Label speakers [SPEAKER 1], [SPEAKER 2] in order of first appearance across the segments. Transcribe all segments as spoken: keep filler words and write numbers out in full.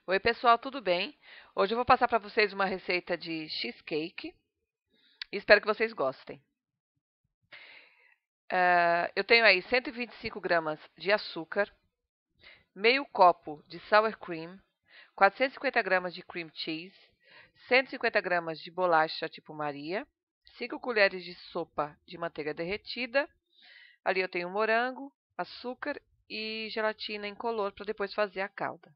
[SPEAKER 1] Oi, pessoal, tudo bem? Hoje eu vou passar para vocês uma receita de cheesecake e espero que vocês gostem. Uh, eu tenho aí cento e vinte e cinco gramas de açúcar, meio copo de sour cream, quatrocentos e cinquenta gramas de cream cheese, cento e cinquenta gramas de bolacha tipo Maria, cinco colheres de sopa de manteiga derretida. Ali eu tenho morango, açúcar e gelatina incolor para depois fazer a calda.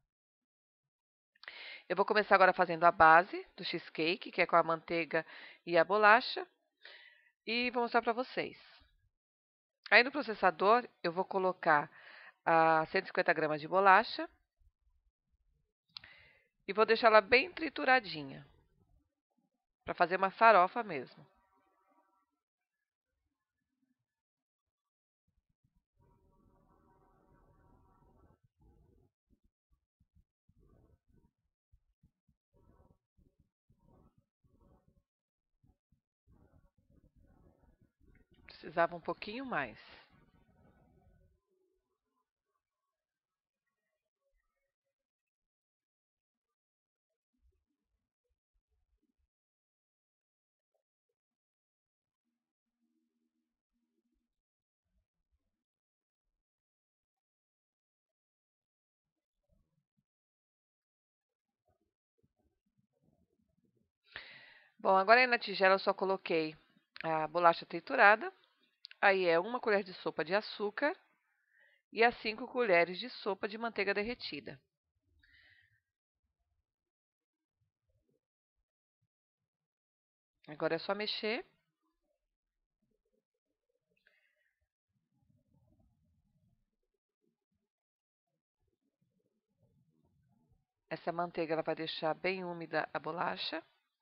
[SPEAKER 1] Eu vou começar agora fazendo a base do cheesecake, que é com a manteiga e a bolacha, e vou mostrar para vocês. Aí no processador eu vou colocar a cento e cinquenta gramas de bolacha e vou deixar ela bem trituradinha, para fazer uma farofa mesmo. Precisava um pouquinho mais. Bom, agora aí na tigela eu só coloquei a bolacha triturada, aí é uma colher de sopa de açúcar e as cinco colheres de sopa de manteiga derretida. Agora é só mexer. Essa manteiga ela vai deixar bem úmida a bolacha.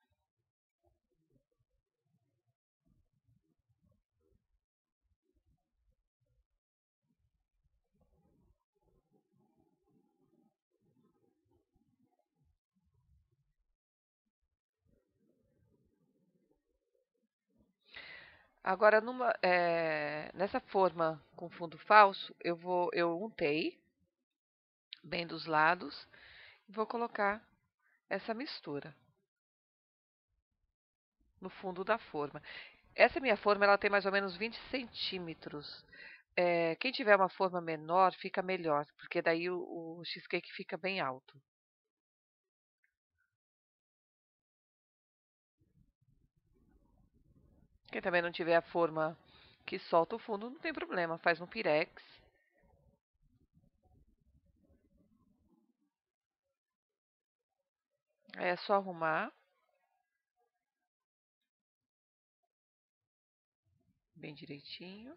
[SPEAKER 1] Agora, numa, é, nessa forma com fundo falso, eu vou, eu untei bem dos lados e vou colocar essa mistura no fundo da forma. Essa minha forma ela tem mais ou menos vinte centímetros. É, quem tiver uma forma menor fica melhor, porque daí o, o cheesecake fica bem alto. Quem também não tiver a forma que solta o fundo, não tem problema, faz no pirex. É só arrumar bem direitinho.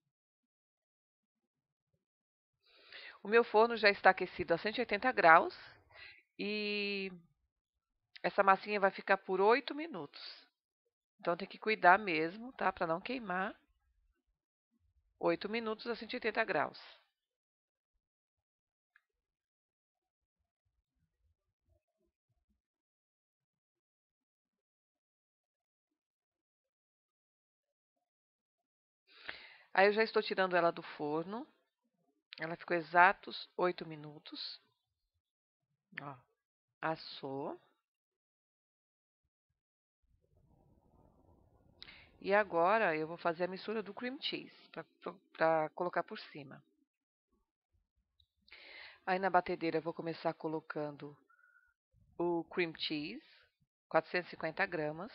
[SPEAKER 1] O meu forno já está aquecido a cento e oitenta graus e essa massinha vai ficar por oito minutos. Então tem que cuidar mesmo, tá? Para não queimar. oito minutos a cento e oitenta graus. Aí eu já estou tirando ela do forno. Ela ficou exatos oito minutos. Ó, assou. E agora eu vou fazer a mistura do cream cheese para colocar por cima. Aí na batedeira eu vou começar colocando o cream cheese, quatrocentos e cinquenta gramas.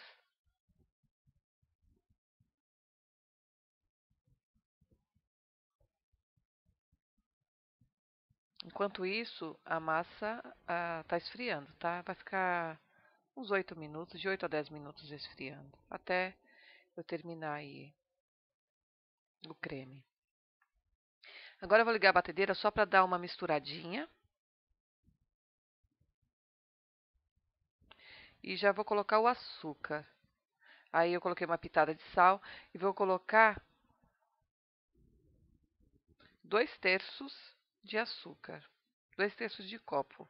[SPEAKER 1] Enquanto isso, a massa está esfriando, tá? Vai ficar uns oito minutos, de oito a dez minutos esfriando, até eu terminar aí o creme. Agora eu vou ligar a batedeira só para dar uma misturadinha. E já vou colocar o açúcar. Aí eu coloquei uma pitada de sal e vou colocar dois terços de açúcar. Dois terços de copo.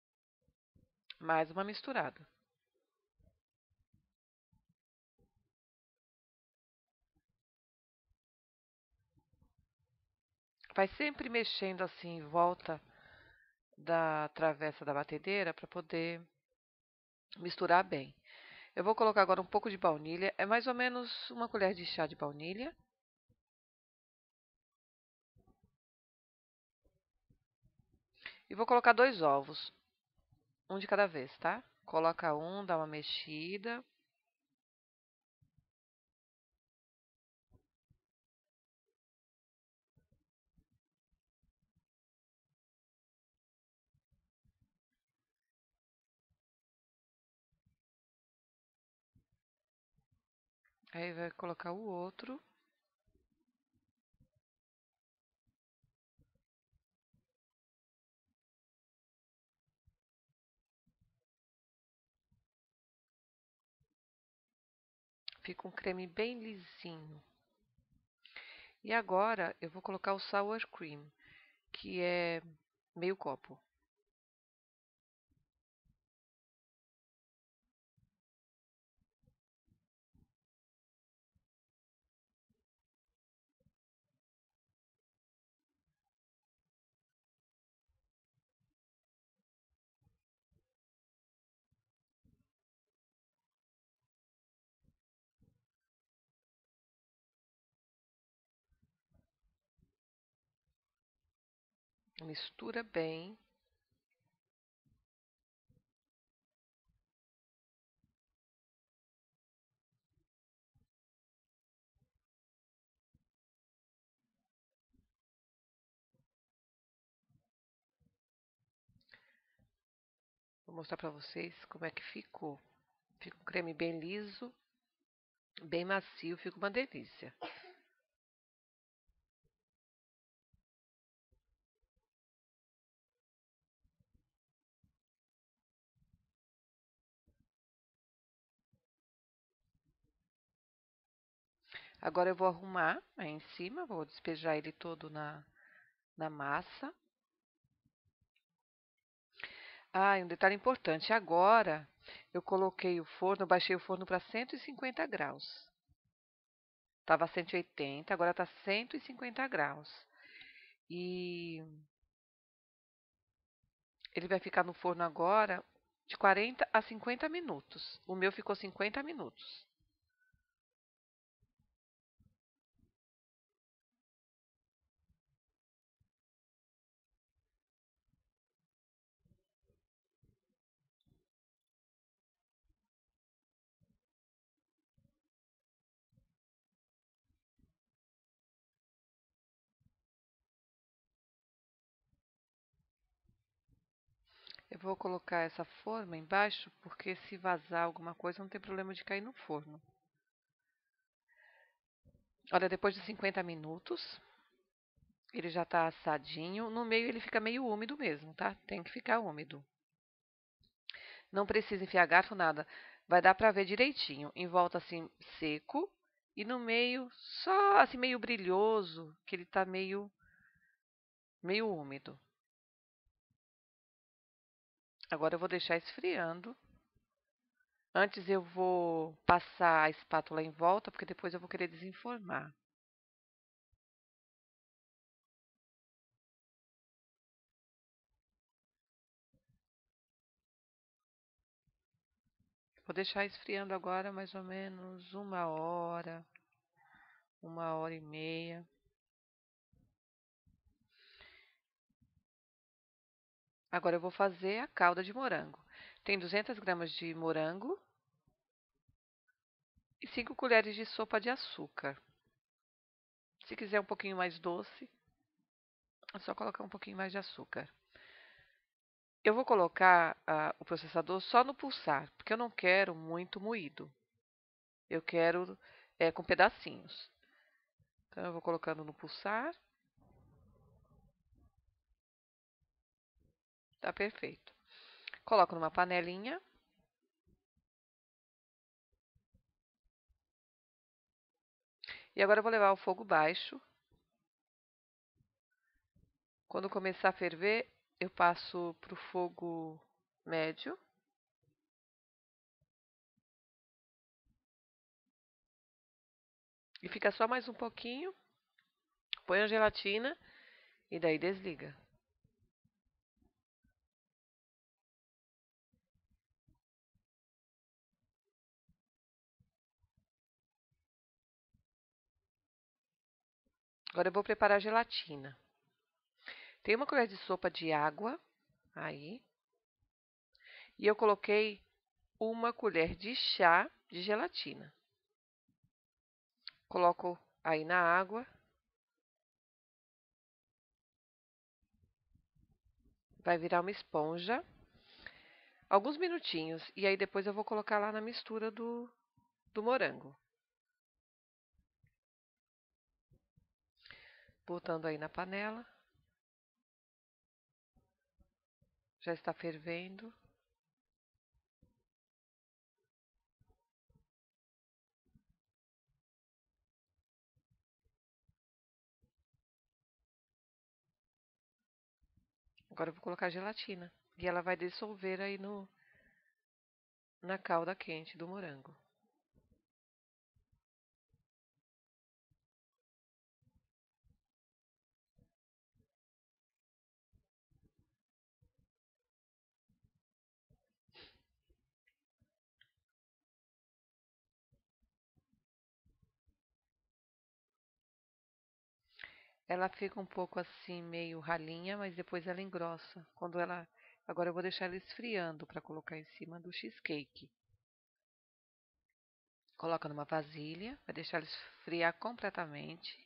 [SPEAKER 1] Mais uma misturada. vai sempre mexendo assim em volta da travessa da batedeira para poder misturar bem. Eu vou colocar agora um pouco de baunilha, é mais ou menos uma colher de chá de baunilha. E vou colocar dois ovos, um de cada vez, tá? Coloca um, dá uma mexida. Aí vai colocar o outro. Fica um creme bem lisinho. E agora eu vou colocar o sour cream, que é meio copo. Mistura bem. Vou mostrar pra vocês como é que ficou. Fica um creme bem liso, bem macio, fica uma delícia. Agora eu vou arrumar aí em cima, vou despejar ele todo na, na massa. Ah, e um detalhe importante, agora eu coloquei o forno, eu baixei o forno para cento e cinquenta graus. Estava cento e oitenta, agora está cento e cinquenta graus. E ele vai ficar no forno agora de quarenta a cinquenta minutos. O meu ficou cinquenta minutos. Eu vou colocar essa forma embaixo, porque se vazar alguma coisa não tem problema de cair no forno. Olha, depois de cinquenta minutos, ele já está assadinho. No meio ele fica meio úmido mesmo, tá? Tem que ficar úmido. Não precisa enfiar garfo, nada. Vai dar para ver direitinho. Em volta assim, seco. E no meio, só assim, meio brilhoso, que ele está meio, meio úmido. Agora eu vou deixar esfriando. Antes eu vou passar a espátula em volta, porque depois eu vou querer desenformar. Vou deixar esfriando agora mais ou menos uma hora, uma hora e meia. Agora eu vou fazer a calda de morango. Tem duzentas gramas de morango e cinco colheres de sopa de açúcar. Se quiser um pouquinho mais doce, é só colocar um pouquinho mais de açúcar. Eu vou colocar ah, o processador só no pulsar, porque eu não quero muito moído. Eu quero é, com pedacinhos. Então eu vou colocando no pulsar. Tá perfeito. Coloco numa panelinha. E agora eu vou levar ao fogo baixo. Quando começar a ferver, eu passo para o fogo médio. E fica só mais um pouquinho. Põe a gelatina E daí desliga. Agora eu vou preparar a gelatina. Tem uma colher de sopa de água aí. E eu coloquei uma colher de chá de gelatina. Coloco aí na água. Vai virar uma esponja. Alguns minutinhos. E aí depois eu vou colocar lá na mistura do, do morango. Botando aí na panela. Já está fervendo. Agora eu vou colocar a gelatina. E ela vai dissolver aí no, na calda quente do morango. Ela fica um pouco assim, meio ralinha, mas depois ela engrossa. Quando ela... Agora eu vou deixar ela esfriando para colocar em cima do cheesecake. Coloca numa vasilha, vai deixar ela esfriar completamente.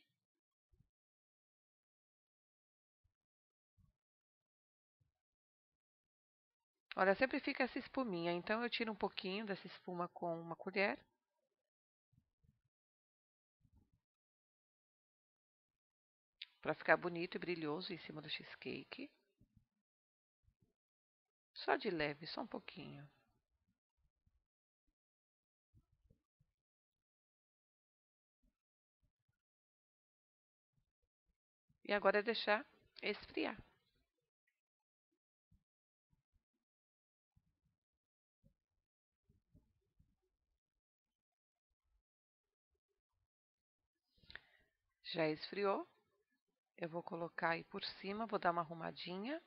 [SPEAKER 1] Olha, sempre fica essa espuminha, então eu tiro um pouquinho dessa espuma com uma colher. Para ficar bonito e brilhoso em cima do cheesecake. Só de leve, só um pouquinho. E agora é deixar esfriar. Já esfriou. Eu vou colocar aí por cima, vou dar uma arrumadinha.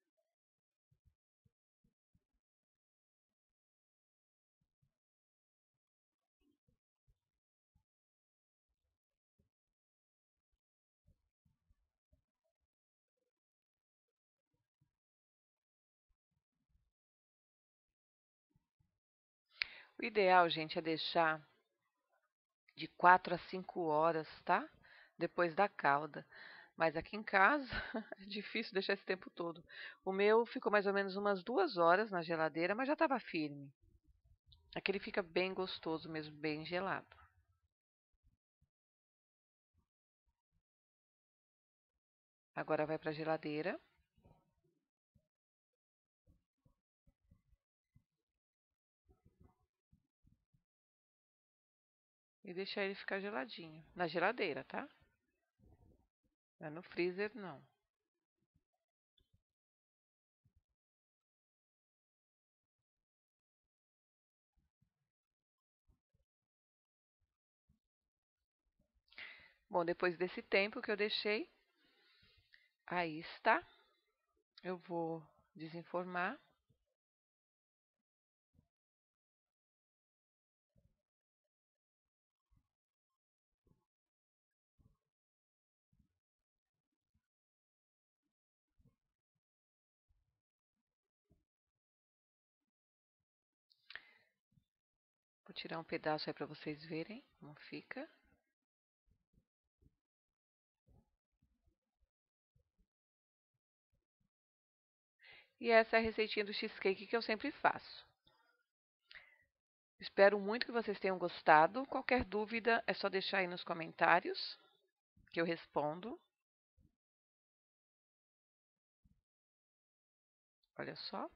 [SPEAKER 1] O ideal, gente, é deixar de quatro a cinco horas, tá? Depois da calda. Mas aqui em casa é difícil deixar esse tempo todo. O meu ficou mais ou menos umas duas horas na geladeira, mas já estava firme. Aqui ele fica bem gostoso mesmo, bem gelado. Agora vai para a geladeira. E deixar ele ficar geladinho. Na geladeira, tá? Não é no freezer, não. Bom, depois desse tempo que eu deixei, aí está. Eu vou desenformar. Vou tirar um pedaço aí para vocês verem como fica. E essa é a receitinha do cheesecake que eu sempre faço. Espero muito que vocês tenham gostado. Qualquer dúvida é só deixar aí nos comentários que eu respondo. Olha só.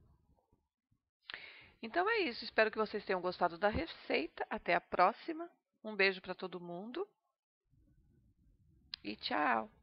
[SPEAKER 1] Então é isso. Espero que vocês tenham gostado da receita. Até a próxima. Um beijo para todo mundo. E tchau!